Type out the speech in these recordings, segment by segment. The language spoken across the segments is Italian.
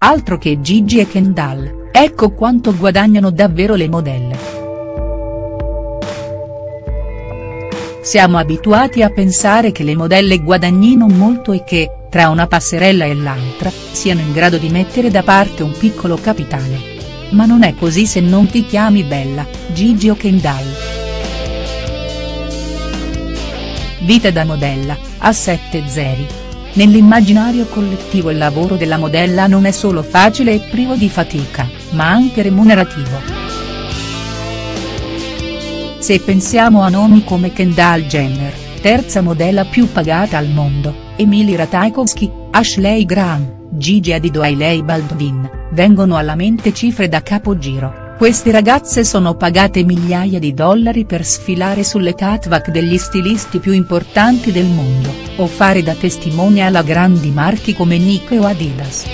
altro che Gigi e Kendall, ecco quanto guadagnano davvero le modelle. Siamo abituati a pensare che le modelle guadagnino molto e che, tra una passerella e l'altra, siano in grado di mettere da parte un piccolo capitale. Ma non è così se non ti chiami Bella, Gigi o Kendall. Vita da modella, a 7 zeri. Nell'immaginario collettivo il lavoro della modella non è solo facile e privo di fatica, ma anche remunerativo. Se pensiamo a nomi come Kendall Jenner, terza modella più pagata al mondo, Emily Ratajkowski, Ashley Graham, Gigi Hadid o Hailey Baldwin, vengono alla mente cifre da capogiro. Queste ragazze sono pagate migliaia di dollari per sfilare sulle catwalk degli stilisti più importanti del mondo, o fare da testimonial a grandi marchi come Nike o Adidas.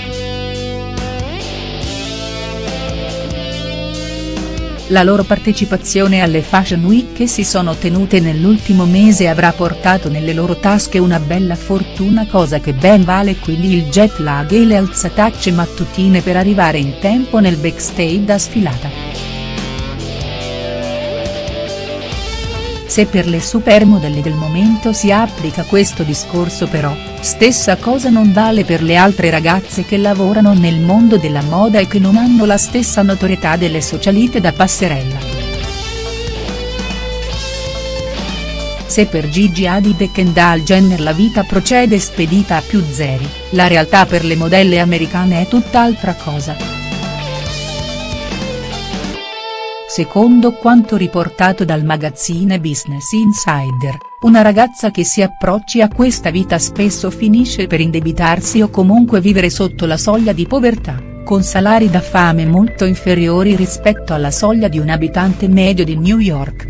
La loro partecipazione alle Fashion Week che si sono tenute nell'ultimo mese avrà portato nelle loro tasche una bella fortuna, cosa che ben vale quindi il jet lag e le alzatacce mattutine per arrivare in tempo nel backstage da sfilata. Se per le supermodelle del momento si applica questo discorso però, stessa cosa non vale per le altre ragazze che lavorano nel mondo della moda e che non hanno la stessa notorietà delle socialite da passerella. Se per Gigi Hadid e Kendall Jenner la vita procede spedita a più zeri, la realtà per le modelle americane è tutt'altra cosa. Secondo quanto riportato dal magazzine Business Insider, una ragazza che si approcci a questa vita spesso finisce per indebitarsi o comunque vivere sotto la soglia di povertà, con salari da fame molto inferiori rispetto alla soglia di un abitante medio di New York.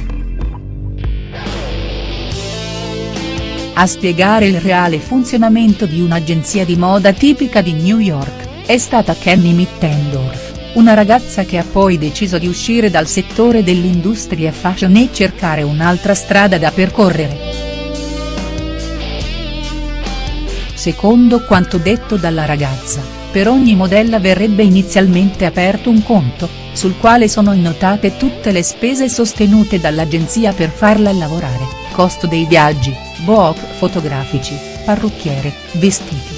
A spiegare il reale funzionamento di un'agenzia di moda tipica di New York, è stata Kenny Mittendorf, una ragazza che ha poi deciso di uscire dal settore dell'industria fashion e cercare un'altra strada da percorrere. Secondo quanto detto dalla ragazza, per ogni modella verrebbe inizialmente aperto un conto, sul quale sono annotate tutte le spese sostenute dall'agenzia per farla lavorare, costo dei viaggi, book fotografici, parrucchiere, vestiti.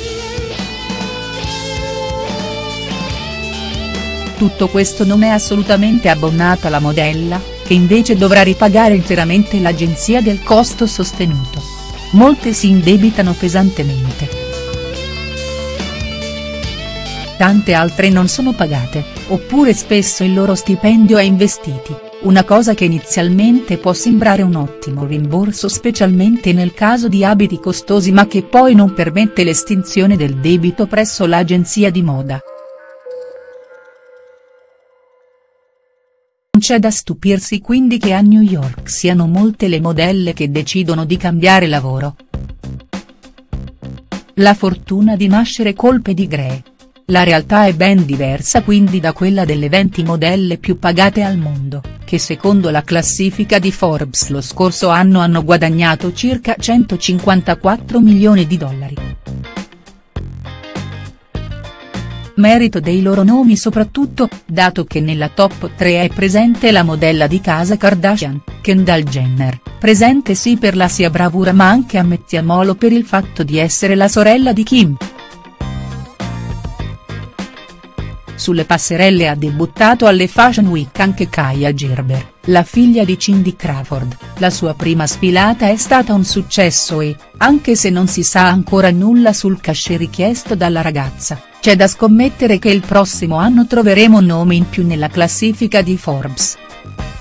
Tutto questo non è assolutamente abbonato alla modella, che invece dovrà ripagare interamente l'agenzia del costo sostenuto. Molte si indebitano pesantemente. Tante altre non sono pagate, oppure spesso il loro stipendio è in vestiti, una cosa che inizialmente può sembrare un ottimo rimborso specialmente nel caso di abiti costosi ma che poi non permette l'estinzione del debito presso l'agenzia di moda. Non c'è da stupirsi quindi che a New York siano molte le modelle che decidono di cambiare lavoro. La fortuna di nascere col pedigree. La realtà è ben diversa quindi da quella delle 20 modelle più pagate al mondo, che secondo la classifica di Forbes lo scorso anno hanno guadagnato circa 154 milioni di dollari. Merito dei loro nomi soprattutto, dato che nella top 3 è presente la modella di casa Kardashian, Kendall Jenner, presente sì per la sia bravura ma anche ammettiamolo per il fatto di essere la sorella di Kim. Sulle passerelle ha debuttato alle Fashion Week anche Kaia Gerber, la figlia di Cindy Crawford, la sua prima sfilata è stata un successo e, anche se non si sa ancora nulla sul cachet richiesto dalla ragazza, c'è da scommettere che il prossimo anno troveremo nomi in più nella classifica di Forbes.